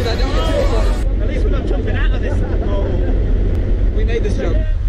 that, don't get too excited. At least we're not jumping out of this hole. We made this jump.